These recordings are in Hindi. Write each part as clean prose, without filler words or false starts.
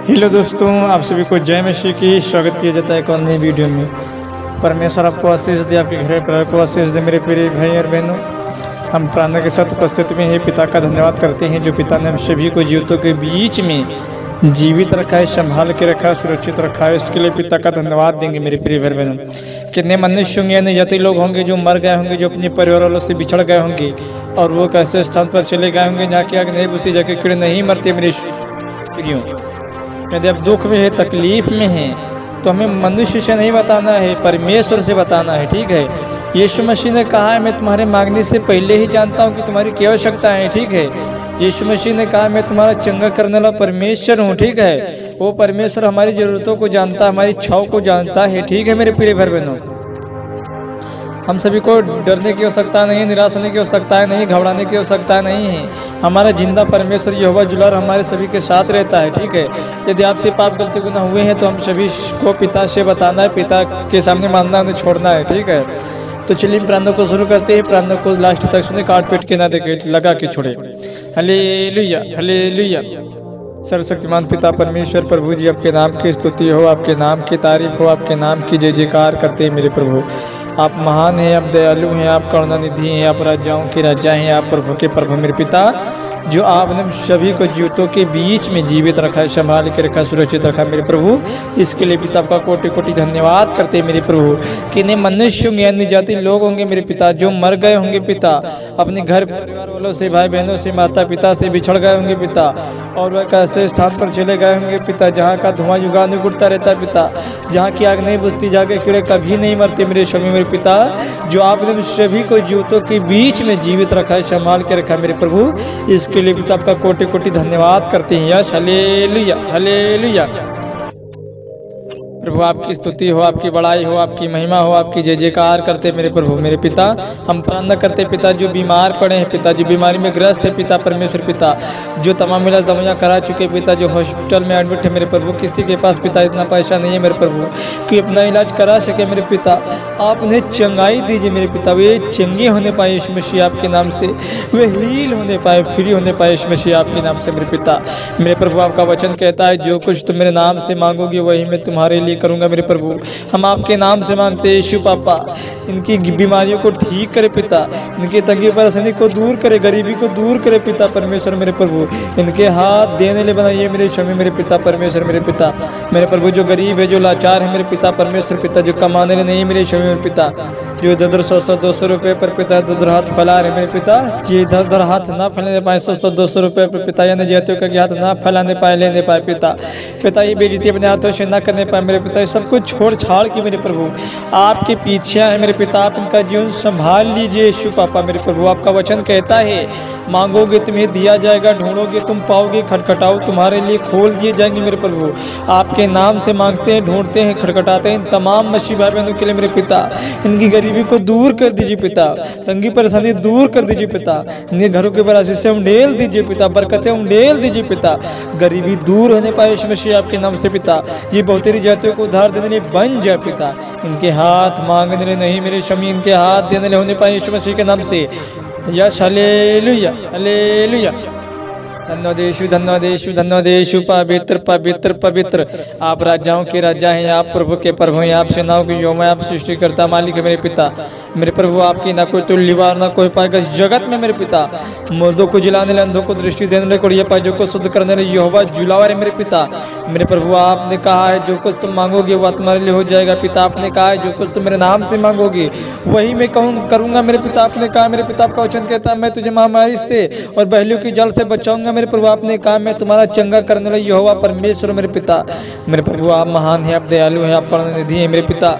हेलो दोस्तों, आप सभी को जय मसीह की स्वागत किया जाता है एक और नई वीडियो में। परमेश्वर आपको आशीष दे, आपके घर परिवार को आशीष दे। मेरे प्रिय भाई और बहनों, हम प्रार्थना के साथ उपस्थित में ही पिता का धन्यवाद करते हैं जो पिता ने हम सभी को जीवितों के बीच में जीवित रखा है, संभाल के रखा है, सुरक्षित रखा है। इसके लिए पिता का धन्यवाद देंगे मेरे प्रिय भाई बहनों। कितने मनुष्य होंगे, यानी जाति लोग होंगे जो मर गए होंगे, जो अपने परिवार वालों से बिछड़ गए होंगे और वो एक ऐसे स्थान पर चले गए होंगे जहाँ की आग नहीं बुझती, जाके कीड़े नहीं मरते। मेरे प्रियो, यदि आप दुख में है, तकलीफ में है, तो हमें मनुष्य से नहीं बताना है, परमेश्वर से बताना है। ठीक है, यीशु मसीह ने कहा है, मैं तुम्हारे मांगने से पहले ही जानता हूँ कि तुम्हारी क्या आवश्यकता है। ठीक है, यीशु मसीह ने कहा, मैं तुम्हारा चंगा करने वाला परमेश्वर हूँ। ठीक है, वो परमेश्वर हमारी ज़रूरतों को जानता है, हमारी इच्छाओं को जानता है। ठीक है मेरे प्रिय भाई बहनों, हम सभी को डरने की आवश्यकता नहीं है, निराश होने की आवश्यकता नहीं, घबराने की आवश्यकता नहीं है। हमारा जिंदा परमेश्वर यहोवा जुलार हमारे सभी के साथ रहता है। ठीक है, यदि आपसे पाप गलती गुनाह हुए हैं तो हम सभी को पिता से बताना है, पिता के सामने मानना, उन्हें छोड़ना है। ठीक है, तो चलिए प्रार्थना को शुरू करते हैं। प्रार्थना को लास्ट तक सुने, काट पीट के ना देखे, लगा के छोड़े। Hallelujah hallelujah. सर्वशक्तिमान पिता परमेश्वर प्रभु जी, आपके नाम की स्तुति हो, आपके नाम की तारीफ हो, आपके नाम की जय जयकार करते हैं मेरे प्रभु। आप महान हैं, आप दयालु हैं, आप करुणानिधि हैं, आप राजाओं के राजा हैं, आप प्रभु के प्रभु मेरे पिता, जो आपने सभी को जीवितों के बीच में जीवित रखा है, संभाल के रखा, सुरक्षित रखा मेरे प्रभु। इसके लिए पिता आपका कोटि कोटि धन्यवाद करते हैं मेरे प्रभु। कितने मनुष्य होंगे, अन्य जाति लोग होंगे मेरे पिता जो मर गए होंगे पिता, अपने घर परिवार वालों से, भाई बहनों से, माता पिता से बिछड़ गए होंगे पिता, और वह कैसे स्थान पर चले गए होंगे पिता जहाँ का धुआं युगानुग उठता रहता है पिता, जहाँ की आग नहीं बुझती, जाके कीड़े कभी नहीं मरते मेरे स्वामी मेरे पिता, जो आपने सभी को जीवितों के बीच में जीवित रखा है, संभाल के रखा मेरे प्रभु। इसके लिए पिता आपका कोटि कोटि धन्यवाद करते हैं। यश हालेलुया हालेलुया। प्रभु आपकी स्तुति हो, आपकी बड़ाई हो, आपकी महिमा हो, आपकी जय जयकार करते मेरे प्रभु मेरे पिता। हम प्रार्थना करते पिता जो बीमार पड़े हैं पिता, जो बीमारी में ग्रस्त है पिता परमेश्वर पिता, जो तमाम इलाज दवाइयाँ करा चुके पिता, जो हॉस्पिटल में एडमिट है मेरे प्रभु, किसी के पास पिता इतना पैसा नहीं है मेरे प्रभु कि अपना इलाज करा सके मेरे पिता, आप उन्हें चंगाई दीजिए मेरे पिता, वे चंगे होने पाए यीशु मसीह आपके नाम से, वे हील होने पाए, फ्री होने पाए यीशु मसीह आपके नाम से मेरे पिता। मेरे प्रभु आपका वचन कहता है, जो कुछ तुम मेरे नाम से मांगोगे वही मैं तुम्हारे लिए करूंगा मेरे प्रभु। हम आपके नाम से मांगते हैं यीशु पापा, इनकी बीमारियों को ठीक करे पिता, इनकी तंगी परेशानी को दूर करे, गरीबी को दूर करे पिता परमेश्वर मेरे प्रभु, इनके हाथ देने ले बनाइए मेरे स्वामी मेरे पिता परमेश्वर मेरे पिता। मेरे प्रभु जो गरीब है, जो लाचार है मेरे पिता परमेश्वर पिता, जो कमाने नहीं मेरे स्वामी मेरे पिता, जो इधर 100-200 रुपये पर पिता इधर हाथ फैला रहे मेरे पिता, ये इधर उधर हाथ ना फैलाने पाए, 100-200 रुपये पर पिता, यानी जातियों का हाथ ना फैलाने पाए, लेने पाए पिता, पिता ये बेइज्जती अपने हाथों से ना करने पाए मेरे पिता, सब कुछ छोड़ छाड़ के मेरे प्रभु आपके पीछे है मेरे पिता, आप इनका जीवन संभाल लीजिए यीशु पापा मेरे प्रभु। आपका वचन कहता है, मांगोगे तुम्हें दिया जाएगा, ढूंढोगे तुम पाओगे, खटखटाओ तुम्हारे लिए खोल दिए जाएंगे मेरे प्रभु। आपके नाम से मांगते हैं, ढूंढते हैं, खटखटाते हैं। तमाम मसीह भाई बहनों के लिए मेरे पिता, इनकी गरीबी को दूर कर दीजिए पिता, तंगी परेशानी दूर कर दीजिए पिता, इनके घरों के ऊपर आशीष से उंडेल दीजिए पिता, बरकतें उंडेल दीजिए पिता, गरीबी दूर होने पाए यीशु मसीह आपके नाम से पिता। ये बहुतेरी जातियों को उधार देने लिए बन जाए पिता, इनके हाथ मांगने ले नहीं मेरे शमी, इनके हाथ देने ले होने पाए यीशु मसीह के नाम से। यश हालेलुया हालेलुया। धन्यवाद यीशु, धन्यवाद यीशु, धन्यवाद यीशु। पवित्र पवित्र पवित्र आप राजाओं के राजा हैं, आप प्रभु के प्रभु हैं, आप सेनाओं के यहोवा, आप सृष्टिकर्ता मालिक है मेरे पिता मेरे प्रभु। आपकी ना कोई तुल्यवार ना कोई पाएगा इस जगत में मेरे पिता। मुर्दों को जिलाने ले, अंधों को दृष्टि देने ले, कोड़िया पाए जो को शुद्ध करने ले यहोवा जुलावर है मेरे पिता मेरे प्रभु। आपने कहा है जो कुछ तुम मांगोगे वह तुम्हारे लिए हो जाएगा पिता। आपने कहा है जो कुछ तुम मेरे नाम से मांगोगे वही मैं करूँगा मेरे पिता। आपने कहा मेरे पिता, आपका वचन कहता है मैं तुझे महामारी से और बहलियों की जल से बचाऊंगा मेरे प्रभु। आपने कहा मैं तुम्हारा चंगा करने वाला यहोवा परमेश्वर मेरे पिता मेरे प्रभु। आप महान हैं, आप दयालु हैं, आप करुणानिधि हैं मेरे पिता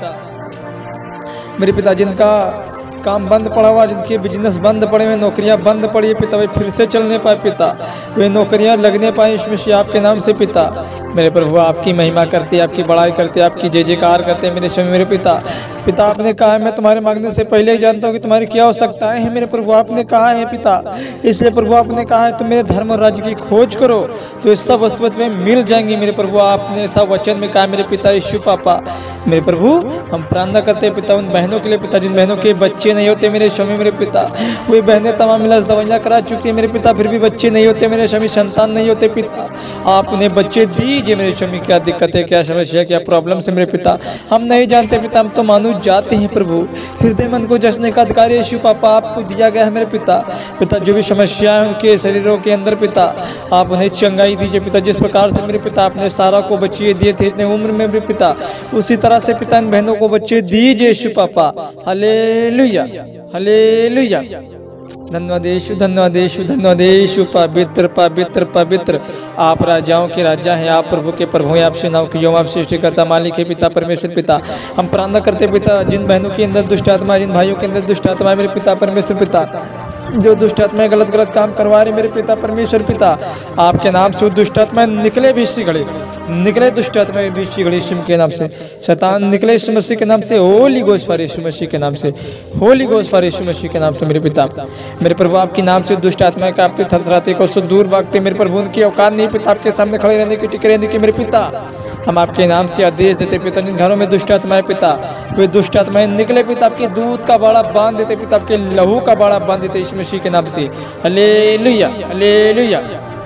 मेरे पिता। जिनका काम बंद पड़ा हुआ, जिनके बिजनेस बंद पड़े हुए, नौकरियां बंद पड़ी है पिता, वे फिर से चलने पाए पिता, वे नौकरियां लगने पाए यीशु मसीह आपके नाम से पिता मेरे प्रभु। आपकी महिमा करते, आपकी बड़ाई करते, आपकी जय जयकार करते मेरे स्वामी मेरे पिता। पिता आपने कहा है मैं तुम्हारे मांगने से पहले ही जानता हूँ कि तुम्हारी क्या आवश्यकताएं हैं मेरे प्रभु। आपने कहा है पिता, इसलिए प्रभु आपने कहा है तुम मेरे धर्म और राज्य की खोज करो तो इस सब वस्तु में मिल जाएंगी मेरे प्रभु। आपने सब वचन में कहा मेरे पिता यीशु पापा मेरे प्रभु। हम प्रार्थना करते हैं पिता उन बहनों के लिए पिता जिन बहनों के बच्चे नहीं होते मेरे स्वामी मेरे पिता। वे बहनें तमाम इलाज दवाइयाँ करा चुकी है मेरे पिता, फिर भी बच्चे नहीं होते मेरे स्वामी, संतान नहीं होते पिता। आप उन्हें बच्चे दीजिए दीजिए मेरे स्वामी, क्या दिक्कत है, क्या समस्या, क्या प्रॉब्लम है मेरे पिता, हम नहीं जानते पिता, हम तो मानुष जाते हैं प्रभु। हृदय मन को जसने का अधिकार यीशु पापा आपको दिया गया है मेरे पिता। पिता जो भी समस्याएं उनके शरीरों के अंदर पिता, आप उन्हें चंगाई दीजिए पिता। जिस प्रकार से मेरे पिता आपने सारा को बच्चे दिए थे इतने उम्र में मेरे पिता, उसी तरह से पिता इन बहनों को बच्चे दीजिए यीशु पापा। Hallelujah hallelujah. धन्यवाद यीशु, धन्यवाद यीशु, धन्यवाद यीशु। पवित्र पवित्र पवित्र आप राजाओं के राजा हैं, आप प्रभु के प्रभु हैं, आप सेनाओं के यहोवा, आप सृष्टिकर्ता मालिक है पिता परमेश्वर पिता। हम प्रार्थना करते पिता, जिन बहनों के अंदर दुष्ट आत्मा, जिन भाइयों के अंदर दुष्ट आत्मा है मेरे पिता परमेश्वर पिता, जो दुष्ट आत्माएं गलत गलत काम करवा रहे मेरे पिता परमेश्वर पिता, आपके नाम से दुष्ट आत्माएं निकले भी घड़े, निकले दुष्ट आत्माएं भी घड़े यीशु के नाम से। शैतान निकले यीशु मसीह के नाम से। होली गोस्ट फॉर यीशु मसीह के नाम से, होली गोस्ट फॉर यीशु मसीह के नाम से मेरे पिता। मेरे प्रभु आपके नाम से दुष्ट आत्माएं कांपते थरथराते को सो दूर भागते मेरे प्रभु, उनकी औकात नहीं पिता आपके सामने खड़े रहने की, टिके रहने की मेरे पिता। हम आपके नाम से आदेश देते पिता, जिन घरों में दुष्ट आत्माएं पिता, वे दुष्ट आत्माएं निकले पिता, आपके दूध का बाड़ा बांध देते पिता, आपके लहू का बाड़ा बांध देते यीशु मसीह के नाम से। Hallelujah hallelujah.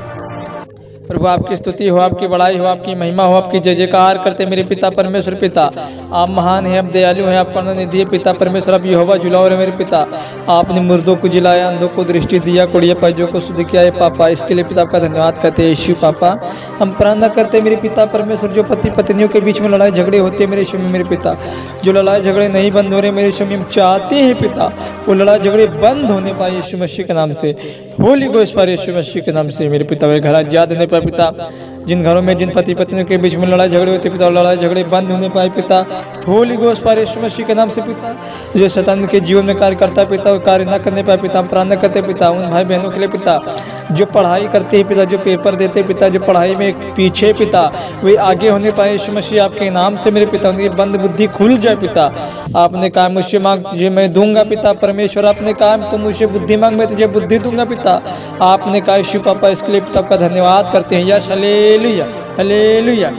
प्रभु आपकी स्तुति हो, आपकी बड़ाई हो, आपकी महिमा हो, आपकी जय जयकार करते मेरे पिता परमेश्वर पिता। आप महान हैं, आप दयालु हैं, आप करुणानिधि है पिता परमेश्वर। आप यहोवा जुलाओ रे मेरे पिता, आपने मुर्दों को जिलाया, अंधों को दृष्टि दिया, कोड़िया पैजों को शुद्ध किया है पापा। इसके लिए पिता आपका धन्यवाद करते हैं यीशु पापा। हम प्रार्थना करते मेरे पिता परमेश्वर, जो पति पत्नियों के बीच में लड़ाई झगड़े होते हैं मेरे स्वामी मेरे पिता, जो लड़ाई झगड़े नहीं बंद हो रहे मेरे स्वामी, हम चाहते हैं पिता वो लड़ाई झगड़े बंद होने पाए यीशु मसीह के नाम से। होली गोस्ट फॉर यीशु मसीह के नाम से मेरे पिता। वे घर आजाद होने पाए पिता, जिन घरों में जिन पति पत्नियों के बीच में लड़ाई झगड़े होते पिता, लड़ाई झगड़े बंद होने पाए पिता। होली गोस्ट फॉर यीशु मसीह के नाम से पिता। जो शैतान के जीवन में कार्य करता पिता, वो कार्य न करने पाए पिता। हम प्रार्थना करते पिता उन भाई बहनों के लिए पिता, जो पढ़ाई करते हैं पिता, जो पेपर देते पिता, जो पढ़ाई में पीछे पिता, वे आगे होने पाए यीशु मसीह आपके नाम से मेरे पिता। उनकी बंद बुद्धि खुल जाए पिता। आपने कहा मुझसे मांग तुझे मैं दूंगा पिता परमेश्वर, आपने कहा तुम मुझसे बुद्धि मांग मैं तुझे बुद्धि दूंगा पिता। आपने कहा यीशु पापा, इसके लिए पिता आपका धन्यवाद करते हैं। Yes hallelujah hallelujah.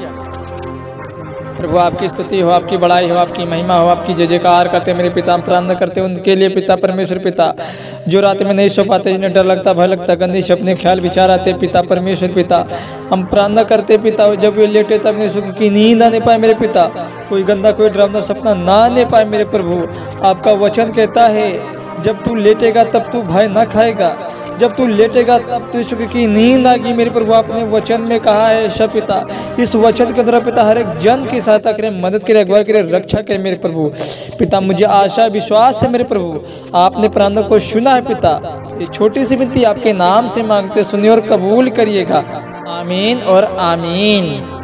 प्रभु आपकी स्तुति हो, आपकी बड़ाई हो, आपकी महिमा हो, आपकी जय जयकार करते मेरे पिता। हम प्रार्थना करते उनके लिए पिता परमेश्वर पिता, जो रात में नहीं सो पाते, जिन्हें डर लगता, भय लगता, गंदी सपने ख्याल विचार आते पिता परमेश्वर पिता। हम प्रार्थना करते पिता, जब वे लेटे तब नहीं सुख की नींद आने पाए मेरे पिता, कोई गंदा कोई डरावना सपना ना आने पाए मेरे प्रभु। आपका वचन कहता है जब तू लेटेगा तब तू भय ना खाएगा, जब तू लेटेगा तब तू सुख की नींद आएगी मेरे प्रभु। आपने वचन में कहा है ऐसा पिता, इस वचन के द्वारा पिता हर एक जन की सहायता करें, मदद करें, अगुवाई करें, रक्षा करें मेरे प्रभु पिता। मुझे आशा विश्वास है मेरे प्रभु, आपने प्रार्थना को सुना है पिता। ये छोटी सी विनती आपके नाम से मांगते, सुनिए और कबूल करिएगा। आमीन और आमीन।